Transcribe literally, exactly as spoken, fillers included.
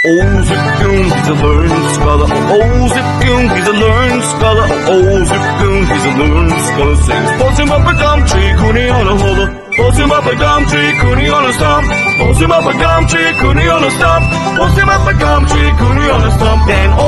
Oh, Zip-Coon, he's a learned scholar. Oh, Zip-Coon, he's a learned scholar. Oh, Zip-Coon, he's a learned scholar. Sings, pulls him up a gum tree, Cooney on a holder. Pulls him up a gum tree, Cooney on a stump. Pulls him up a gum tree, Cooney on a stump. Pulls him up a gum tree, Cooney on a stump. And